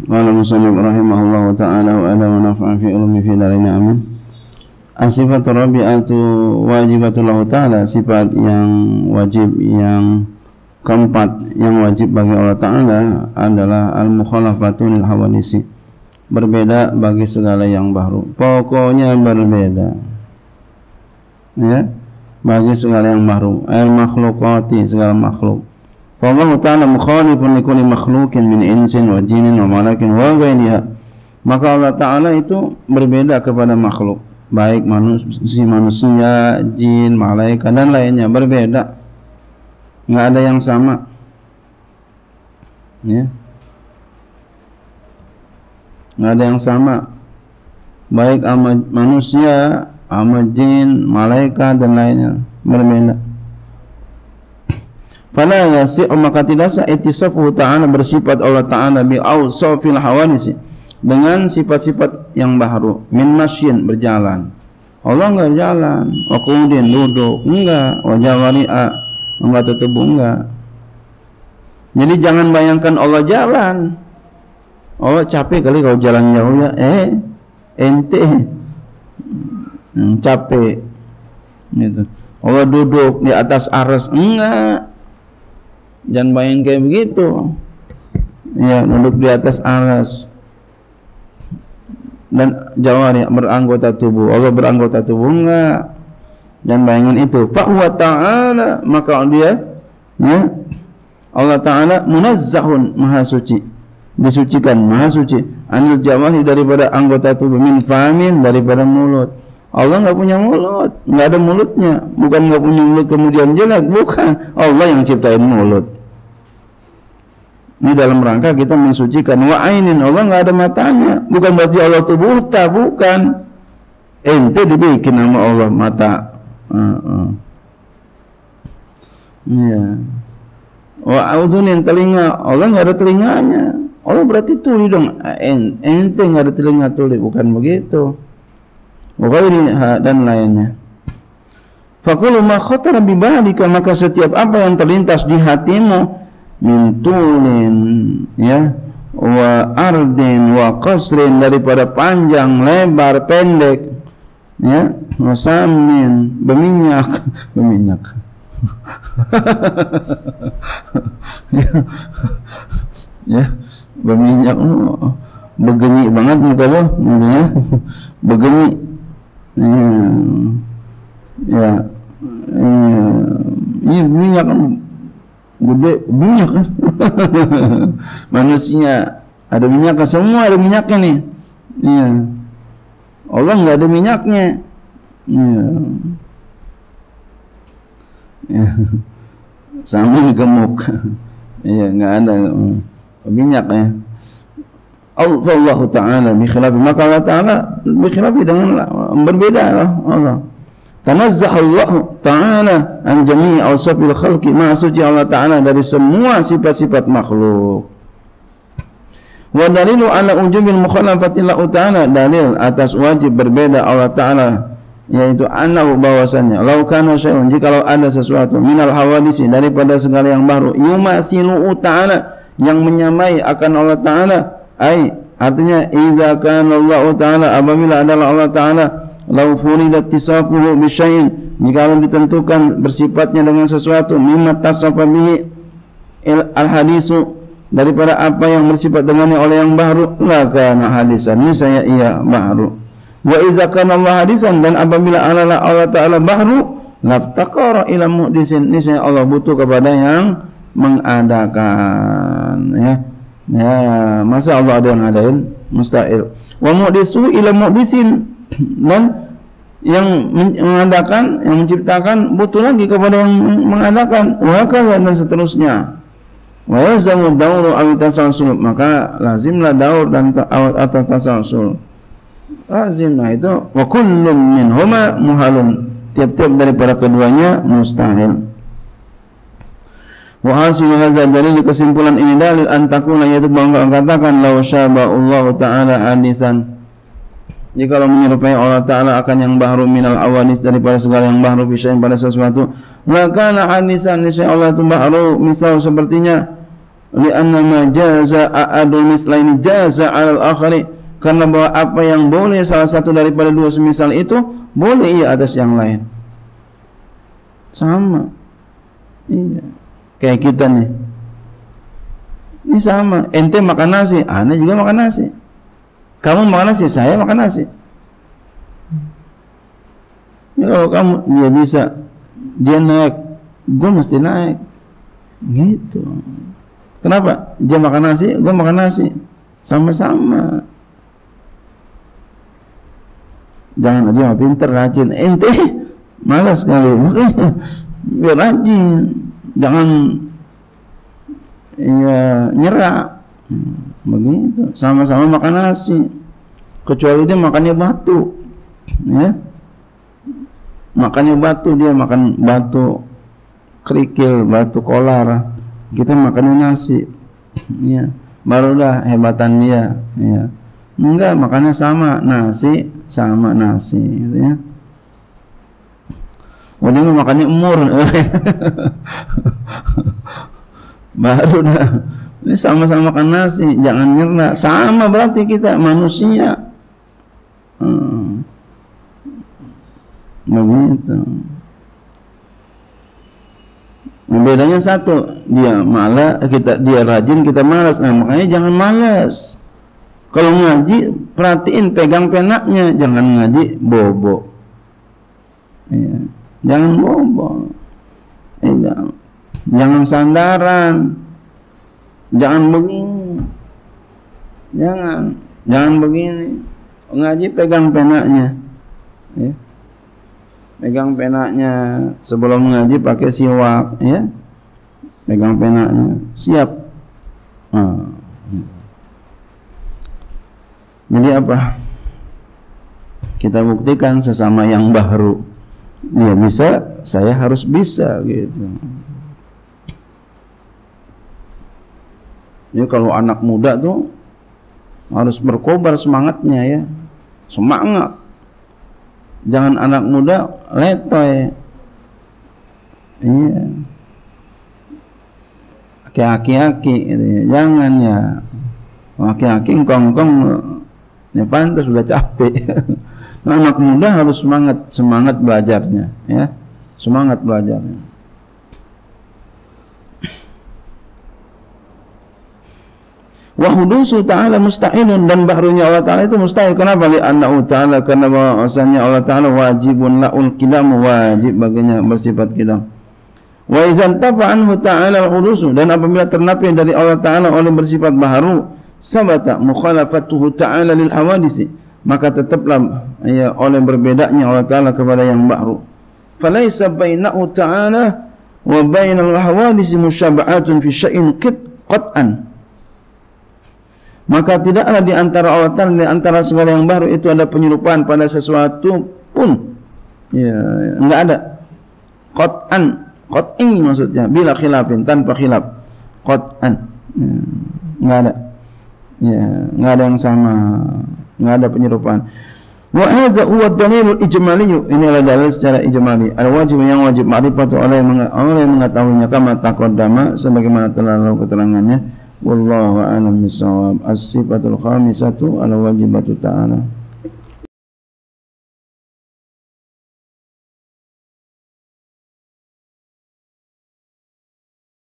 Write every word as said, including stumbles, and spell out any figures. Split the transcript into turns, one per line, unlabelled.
Qala musannif rahimahullahu ta'ala wa ala wa nafa'an fi ulumi fi darina amin. As-sifatu rabi'atu wajibatullahu ta'ala, sifat yang wajib yang keempat yang wajib bagi Allah Ta'ala adalah al-mukhalafatu lil hawadisi, berbeda bagi segala yang baru, pokoknya berbeda ya, bagi segala yang baru, al-makhluqati, segala makhluk. Allah Ta'ala mukhalifun likulli makhluqin min insin wa jinin wa malakin wa ghairiha, maka Allah Ta'ala itu berbeda kepada makhluk, baik manusia, manusia, jin, malaikat dan lainnya, berbeda, nggak ada yang sama ya, nggak ada yang sama, baik sama manusia, sama jin, malaikat dan lainnya, berbeda. Fala yasi'u, maka tidak sah ittisafu ta'ala, bersifat Allah Ta'ala bi awsafil hawadisi, dengan sifat-sifat yang baru, min masyin, berjalan. Allah enggak jalan, wa qudin, duduk, enggak, wa jawari'a, enggak tutup, enggak. Jadi jangan bayangkan Allah jalan. Allah capek kali kalau jalan jauh ya, eh ente hmm, capek gitu. Allah duduk di atas arsy, enggak. Jangan bayangin kayak begitu ya, duduk di atas arsy dan jawari, beranggota tubuh. Allah beranggota tubuh, enggak. Jangan bayangin itu. Fa huwa ta'ala, maka dia ya, Allah Ta'ala munazzahun, maha suci, disucikan, maha suci, anil jawari, daripada anggota tubuh, min famin, daripada mulut. Allah enggak punya mulut, enggak ada mulutnya, bukan enggak punya mulut kemudian jelek, bukan. Allah yang ciptain mulut. Ini dalam rangka kita mensucikan. Wa ainin, Allah enggak ada matanya, bukan berarti Allah itu buta, bukan. Ente dibikin nama Allah mata. Uh-uh. Ya. Wa udhunin, telinga, Allah enggak ada telinganya. Allah berarti tuli dong. Ente enggak ada telinga tuli, bukan begitu. Wa ghairiha, dan lainnya. Faqulu ma khatara bi balika, maka setiap apa yang terlintas di hatimu, min tulin ya, wa ardin wa qasrin, daripada panjang, lebar, pendek ya, wasamin, berminyak berminyak ya, ya berminyak, oh, begeni banget muka lo ya, begeni ya, ya, ini minyak gede, minyak kan. Manusia ada minyaknya, semua ada minyaknya nih. Iya. Allah nggak ada minyaknya. Iya. Ya. Sambil gemuk. Iya, nggak ada minyaknya. Allah Ta'ala bi khilafi, maka Allah Ta'ala bi khilafi, dengan berbeda Allah. Tanazzaha Allah Ta'ala an jami'i awsafil khalqi, maha suci Allah Ta'ala dari semua sifat-sifat makhluk. Wa dalilu ala ujubil mukhalafati Allah Ta'ala, dalil atas wajib berbeda Allah Ta'ala, yaitu annahu, bahwasannya, law kana syai'un, jikalau ada sesuatu, minal hawadisi, daripada segala yang baru, yumasilu Ta'ala, yang menyamai akan Allah Ta'ala, ai artinya idza kana Allah Ta'ala, apabila adalah Allah Ta'ala, lau furidat tisafuhu bisyai'in, jika ditentukan bersifatnya dengan sesuatu, mimma tasafa bihi al-hadisu, daripada apa yang bersifat dengannya oleh yang baru, la kana hadisan, ini saya iya baru. Wa idza kana Allah hadisan, dan apabila Allah Allah Ta'ala baru, laftaqara ila muhdisin, ini saya Allah butuh kepada yang mengadakan ya. Ya, masa Allah ada yang ngadain? Mustahil. Wa muhdisu ila muhdisin, dan yang mengadakan, yang menciptakan butuh lagi kepada yang mengadakan, wakaza, dan seterusnya. Wa yazamu dauru aw tasalsul, maka lazimlah daur dan atau tasalsul, lazimlah itu. Wa kullun minhuma muhalun, tiap-tiap daripada keduanya mustahil. Wa hasilu hadza dalil, kesimpulan ini dalil, antakuna, yaitu bahwa katakan law syaba Allah Ta'ala hadisan, jika menyerupai Allah Ta'ala akan yang baru, minal awadis, daripada segala yang baru, bisya'in, pada sesuatu, maka hadisan, niscaya Allah itu baru, misal sepertinya li'anna ma jaza a'adul mislaini jaza 'alal akhari, karena bahwa apa yang boleh salah satu daripada dua semisal itu boleh ia atas yang lain. Sama. Iya. Kayak kita nih. Ini sama. Ente makan nasi, ana juga makan nasi. Kamu makan nasi, saya makan nasi. Ya, kalau kamu dia bisa, dia naik, gue mesti naik. Gitu. Kenapa? Dia makan nasi, gue makan nasi. Sama-sama. Jangan dia pinter, rajin. Ente malas sekali. Makanya biar rajin. Jangan ya nyerah. Begitu. Sama-sama makan nasi. Kecuali dia makannya batu. Ya. Makannya batu, dia makan batu kerikil, batu kolar. Kita makannya nasi. Ya. Barulah hebatan dia, ya. Enggak, makannya sama nasi, sama nasi, gitu ya. Oh, dia makannya umur. Baru dah. Ini sama-sama makan nasi, jangan nyerah. Sama berarti kita manusia. Hmm. Begitu. Bedanya satu, dia malas, kita dia rajin, kita malas. Nah, makanya jangan malas. Kalau ngaji, perhatiin pegang penaknya, jangan ngaji bobo. Ya. Jangan bobo. Eh, jangan. jangan sandaran. Jangan begini. Jangan, jangan begini. Ngaji pegang penaknya. Ya. Pegang penaknya sebelum ngaji pakai siwak, ya. Pegang penaknya, siap. Nah. Jadi apa? Kita buktikan sesama yang baru. Dia bisa, saya harus bisa, gitu. Ya, kalau anak muda tuh harus berkobar semangatnya, ya. Semangat. Jangan anak muda letoy. Iya. Aki-aki, gitu ya. Jangan ya. Aki-aki engkong-engkong ya pantas sudah capek. Nah, anak muda harus semangat, semangat belajarnya, ya. Semangat belajarnya. Wa hudusu ta'ala mustahilun, dan bahrunya Allah Ta'ala itu mustahil. Kenapa? Li'annahu ta'ala, karena bahwasanya Allah Ta'ala wajibun la'ul qidam, wajib baginya bersifat qidam. Wa izan tafa anhu ta'ala al-hudusu, dan apabila ternapi dari Allah Ta'ala oleh bersifat baharu, sabata mukhalafatuhu ta'ala lil hawadisi, maka tetaplah ya oleh berbedanya Allah Ta'ala kepada yang baharu. Falaysa bainahu ta'ala wa bainal hawadisi musyaba'atun fi syai'in qat'an, maka tidaklah di antara Allah Ta'ala, di antara segala yang baru itu ada penyerupaan pada sesuatu pun. Ya, enggak ada. Qat'an, qat'i maksudnya bila khilafin, tanpa khilaf. Qat'an. Ya, enggak ada. Ya, enggak ada yang sama. Enggak ada penyerupaan. Wa hadza huwa ad-dalilul ijmali. Ini adalah dalil secara ijmali. Al-wajib yang wajib ma'rifatu oleh yang mengetahuinya kama taqaddama, sebagaimana telah lalu keterangannya. Wallahu a'lam bishawab. As-sifatul khamisatu al-wajibatu ta'ala.